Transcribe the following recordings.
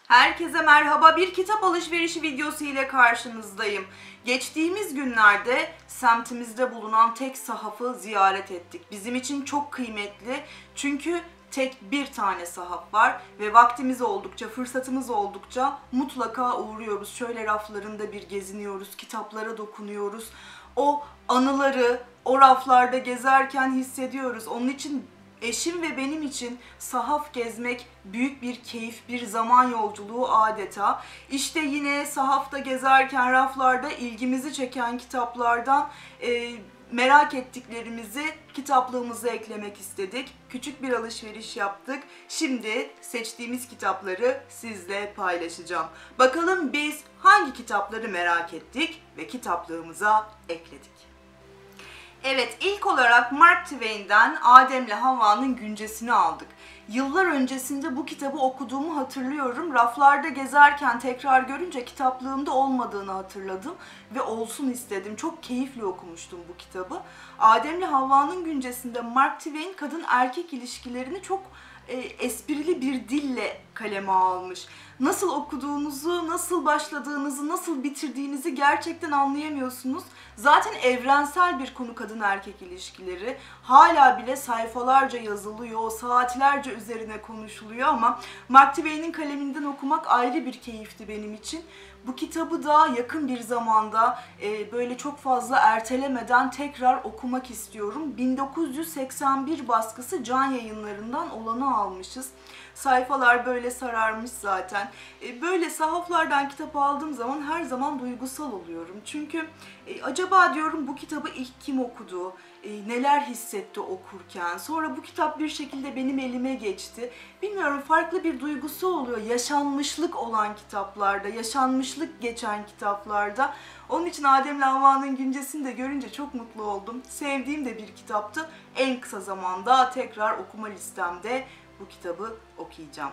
Herkese merhaba. Bir kitap alışverişi videosu ile karşınızdayım. Geçtiğimiz günlerde semtimizde bulunan tek sahafı ziyaret ettik. Bizim için çok kıymetli çünkü tek bir tane sahaf var ve vaktimiz oldukça, fırsatımız oldukça mutlaka uğruyoruz. Şöyle raflarında bir geziniyoruz, kitaplara dokunuyoruz. O anıları o raflarda gezerken hissediyoruz. Onun için eşim ve benim için sahaf gezmek büyük bir keyif, bir zaman yolculuğu adeta. İşte yine sahafta gezerken raflarda ilgimizi çeken kitaplardan merak ettiklerimizi kitaplığımıza eklemek istedik. Küçük bir alışveriş yaptık. Şimdi seçtiğimiz kitapları sizle paylaşacağım. Bakalım biz hangi kitapları merak ettik ve kitaplığımıza ekledik. Evet, ilk olarak Mark Twain'den Adem'le Havva'nın Güncesini aldık. Yıllar öncesinde bu kitabı okuduğumu hatırlıyorum. Raflarda gezerken tekrar görünce kitaplığımda olmadığını hatırladım ve olsun istedim. Çok keyifli okumuştum bu kitabı. Adem'le Havva'nın Güncesi'nde Mark Twain kadın erkek ilişkilerini çok esprili bir dille kaleme almış. Nasıl okuduğunuzu, nasıl başladığınızı, nasıl bitirdiğinizi gerçekten anlayamıyorsunuz. Zaten evrensel bir konu kadın erkek ilişkileri. Hala bile sayfalarca yazılıyor, saatlerce üzerine konuşuluyor ama Mark Twain'in kaleminden okumak ayrı bir keyifti benim için. Bu kitabı da yakın bir zamanda böyle çok fazla ertelemeden tekrar okumak istiyorum. 1981 baskısı Can Yayınları'ndan olanı almışız. Sayfalar böyle sararmış zaten. Böyle sahaflardan kitap aldığım zaman her zaman duygusal oluyorum. Çünkü acaba diyorum bu kitabı ilk kim okudu? Neler hissetti okurken? Sonra bu kitap bir şekilde benim elime geçti. Bilmiyorum, farklı bir duygusu oluyor. Yaşanmışlık olan kitaplarda, yaşanmışlık geçen kitaplarda. Onun için Adem'le Havva'nın Güncesini de görünce çok mutlu oldum. Sevdiğim de bir kitaptı. En kısa zamanda tekrar okuma listemde bu kitabı okuyacağım.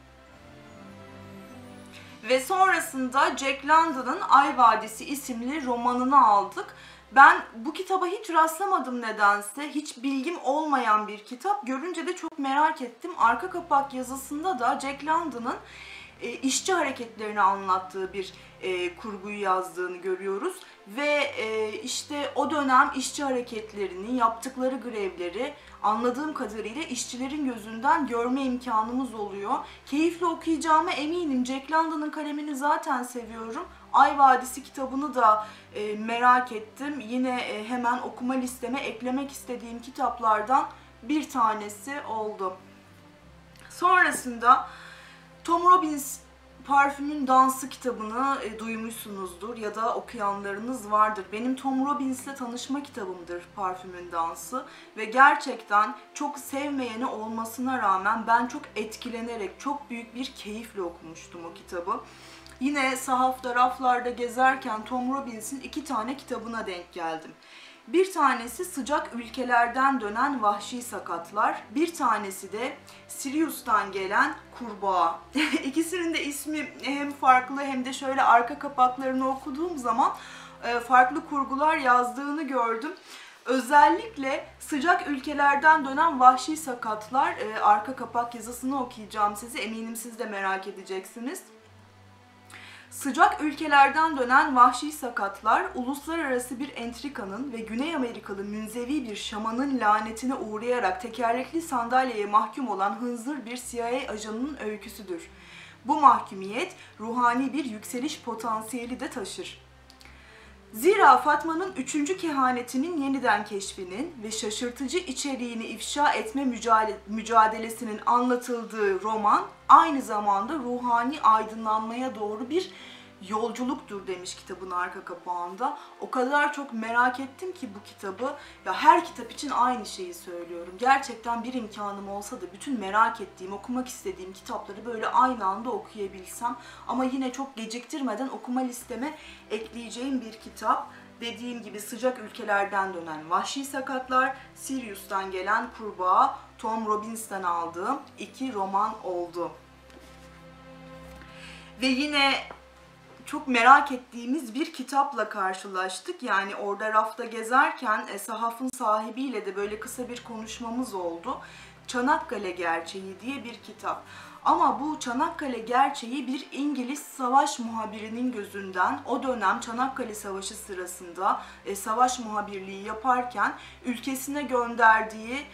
Ve sonrasında Jack London'ın Ay Vadisi isimli romanını aldık. Ben bu kitaba hiç rastlamadım nedense. Hiç bilgim olmayan bir kitap. Görünce de çok merak ettim. Arka kapak yazısında da Jack London'ın işçi hareketlerini anlattığı bir kurguyu yazdığını görüyoruz. Ve işte o dönem işçi hareketlerini, yaptıkları grevleri anladığım kadarıyla işçilerin gözünden görme imkanımız oluyor. Keyifle okuyacağıma eminim. Jack London'ın kalemini zaten seviyorum. Ay Vadisi kitabını da merak ettim. Yine hemen okuma listeme eklemek istediğim kitaplardan bir tanesi oldu. Sonrasında Tom Robbins Parfümün Dansı kitabını duymuşsunuzdur ya da okuyanlarınız vardır. Benim Tom Robbins'le tanışma kitabımdır Parfümün Dansı ve gerçekten çok sevmeyeni olmasına rağmen ben çok etkilenerek, çok büyük bir keyifle okumuştum o kitabı. Yine sahafta, raflarda gezerken Tom Robbins'in 2 tane kitabına denk geldim. Bir tanesi Sıcak Ülkelerden Dönen Vahşi Sakatlar, bir tanesi de Sirius'tan Gelen Kurbağa. İkisinin de ismi hem farklı hem de şöyle arka kapaklarını okuduğum zaman farklı kurgular yazdığını gördüm. Özellikle Sıcak Ülkelerden Dönen Vahşi Sakatlar arka kapak yazısını okuyacağım size. Eminim siz de merak edeceksiniz. Sıcak ülkelerden dönen vahşi sakatlar, uluslararası bir entrikanın ve Güney Amerikalı münzevi bir şamanın lanetine uğrayarak tekerlekli sandalyeye mahkum olan hınzır bir CIA ajanının öyküsüdür. Bu mahkumiyet, ruhani bir yükseliş potansiyeli de taşır. Zira Fatma'nın 3. kehanetinin yeniden keşfinin ve şaşırtıcı içeriğini ifşa etme mücadelesinin anlatıldığı roman aynı zamanda ruhani aydınlanmaya doğru bir yolculuktur demiş kitabın arka kapağında. O kadar çok merak ettim ki bu kitabı. Ya her kitap için aynı şeyi söylüyorum. Gerçekten bir imkanım olsa da bütün merak ettiğim, okumak istediğim kitapları böyle aynı anda okuyabilsem. Ama yine çok geciktirmeden okuma listeme ekleyeceğim bir kitap. Dediğim gibi Sıcak Ülkelerden Dönen Vahşi Sakatlar, Sirius'tan Gelen Kurbağa, Tom Robbins'ten aldığım 2 roman oldu. Ve yine çok merak ettiğimiz bir kitapla karşılaştık. Yani orada rafta gezerken sahafın sahibiyle de böyle kısa bir konuşmamız oldu. Çanakkale Gerçeği diye bir kitap. Ama bu Çanakkale gerçeği bir İngiliz savaş muhabirinin gözünden, o dönem Çanakkale Savaşı sırasında savaş muhabirliği yaparken ülkesine gönderdiği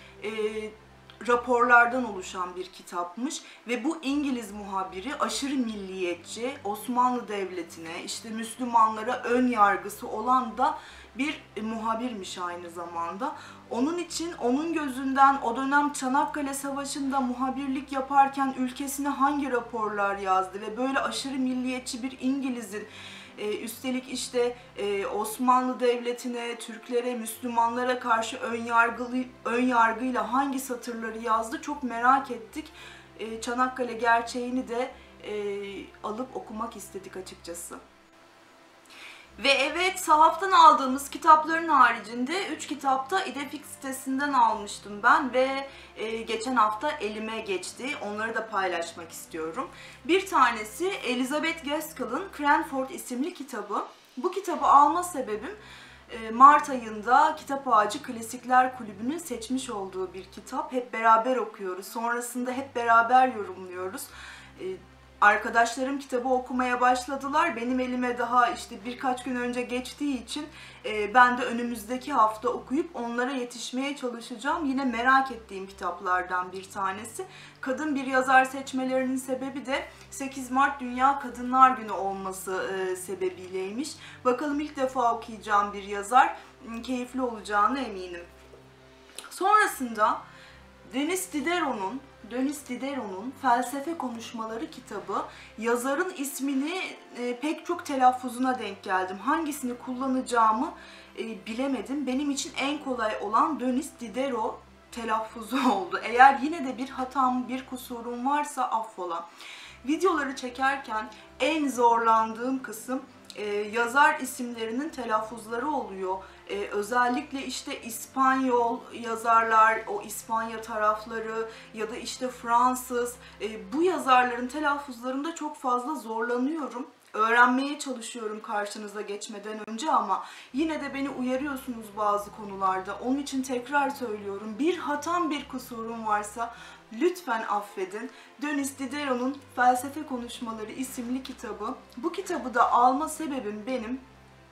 raporlardan oluşan bir kitapmış ve bu İngiliz muhabiri aşırı milliyetçi, Osmanlı Devleti'ne, işte Müslümanlara ön yargısı olan da bir muhabirmiş aynı zamanda. Onun için onun gözünden o dönem Çanakkale Savaşı'nda muhabirlik yaparken ülkesine hangi raporlar yazdı ve böyle aşırı milliyetçi bir İngiliz'in üstelik işte Osmanlı Devleti'ne, Türklere, Müslümanlara karşı ön yargıyla hangi satırları yazdı çok merak ettik. Çanakkale gerçeğini de alıp okumak istedik açıkçası. Ve evet, sahaftan aldığımız kitapların haricinde 3 kitap da İdefix sitesinden almıştım ben ve geçen hafta elime geçti. Onları da paylaşmak istiyorum. Bir tanesi Elizabeth Gaskell'ın Cranford isimli kitabı. Bu kitabı alma sebebim Mart ayında Kitap Ağacı Klasikler Kulübü'nün seçmiş olduğu bir kitap. Hep beraber okuyoruz. Sonrasında hep beraber yorumluyoruz. Arkadaşlarım kitabı okumaya başladılar. Benim elime daha işte birkaç gün önce geçtiği için ben de önümüzdeki hafta okuyup onlara yetişmeye çalışacağım. Yine merak ettiğim kitaplardan bir tanesi. Kadın bir yazar seçmelerinin sebebi de 8 Mart Dünya Kadınlar Günü olması sebebiyleymiş. Bakalım, ilk defa okuyacağım bir yazar. Keyifli olacağına eminim. Sonrasında Denis Diderot'un Felsefe Konuşmaları kitabı, yazarın ismini pek çok telaffuzuna denk geldim. Hangisini kullanacağımı bilemedim. Benim için en kolay olan Denis Diderot telaffuzu oldu. Eğer yine de bir hatam, bir kusurum varsa affola. Videoları çekerken en zorlandığım kısım yazar isimlerinin telaffuzları oluyor. Özellikle işte İspanyol yazarlar, o İspanya tarafları ya da işte Fransız, bu yazarların telaffuzlarında çok fazla zorlanıyorum. Öğrenmeye çalışıyorum karşınıza geçmeden önce ama yine de beni uyarıyorsunuz bazı konularda. Onun için tekrar söylüyorum. Bir hatam, bir kusurum varsa lütfen affedin. Denis Diderot'un Felsefe Konuşmaları isimli kitabı. Bu kitabı da alma sebebim benim.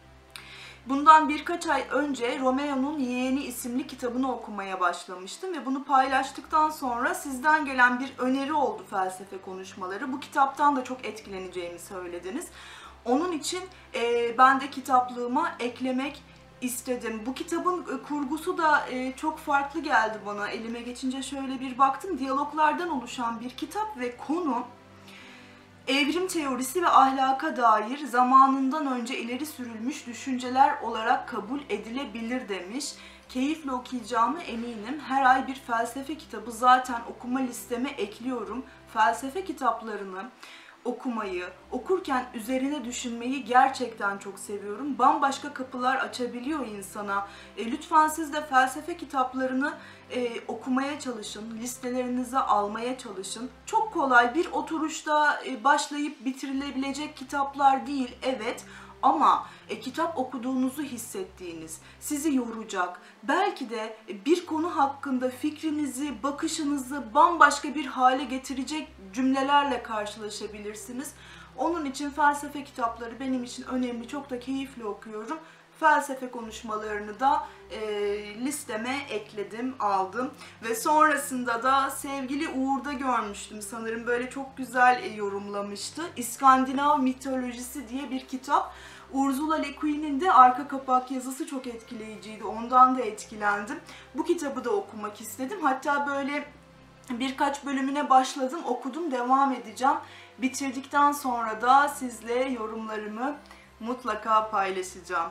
Bundan birkaç ay önce Romeo'nun Yeğeni isimli kitabını okumaya başlamıştım ve bunu paylaştıktan sonra sizden gelen bir öneri oldu Felsefe Konuşmaları. Bu kitaptan da çok etkileneceğimi söylediniz. Onun için ben de kitaplığıma eklemek istedim. Bu kitabın kurgusu da çok farklı geldi bana. Elime geçince şöyle bir baktım. Diyaloglardan oluşan bir kitap ve konu evrim teorisi ve ahlaka dair zamanından önce ileri sürülmüş düşünceler olarak kabul edilebilir demiş. Keyifle okuyacağıma eminim. Her ay bir felsefe kitabı zaten okuma listeme ekliyorum. Felsefe kitaplarını okumayı, okurken üzerine düşünmeyi gerçekten çok seviyorum. Bambaşka kapılar açabiliyor insana. Lütfen siz de felsefe kitaplarını okumaya çalışın, listelerinize almaya çalışın. Çok kolay, bir oturuşta başlayıp bitirilebilecek kitaplar değil, evet. Ama kitap okuduğunuzu hissettiğiniz, sizi yoracak, belki de bir konu hakkında fikrinizi, bakışınızı bambaşka bir hale getirecek cümlelerle karşılaşabilirsiniz. Onun için felsefe kitapları benim için önemli, çok da keyifli okuyorum. Felsefe konuşmalarını da listeme ekledim, aldım. Ve sonrasında da sevgili Uğur'da görmüştüm sanırım, böyle çok güzel yorumlamıştı. İskandinav Mitolojisi diye bir kitap. Ursula Le Guin'in de arka kapak yazısı çok etkileyiciydi, ondan da etkilendim. Bu kitabı da okumak istedim. Hatta böyle birkaç bölümüne başladım, okudum, devam edeceğim. Bitirdikten sonra da sizle yorumlarımı mutlaka paylaşacağım.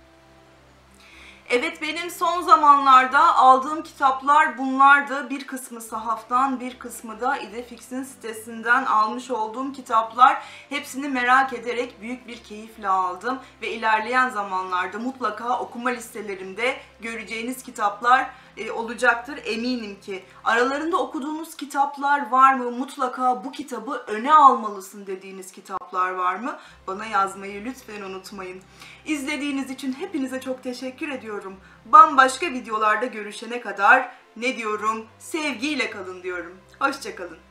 Evet, benim son zamanlarda aldığım kitaplar bunlardı. Bir kısmı sahaftan, bir kısmı da İdefix'in sitesinden almış olduğum kitaplar. Hepsini merak ederek büyük bir keyifle aldım ve ilerleyen zamanlarda mutlaka okuma listelerimde göreceğiniz kitaplar olacaktır eminim ki. Aralarında okuduğunuz kitaplar var mı? Mutlaka bu kitabı öne almalısın dediğiniz kitaplar var mı? Bana yazmayı lütfen unutmayın. İzlediğiniz için hepinize çok teşekkür ediyorum. Bambaşka videolarda görüşene kadar ne diyorum? Sevgiyle kalın diyorum. Hoşça kalın.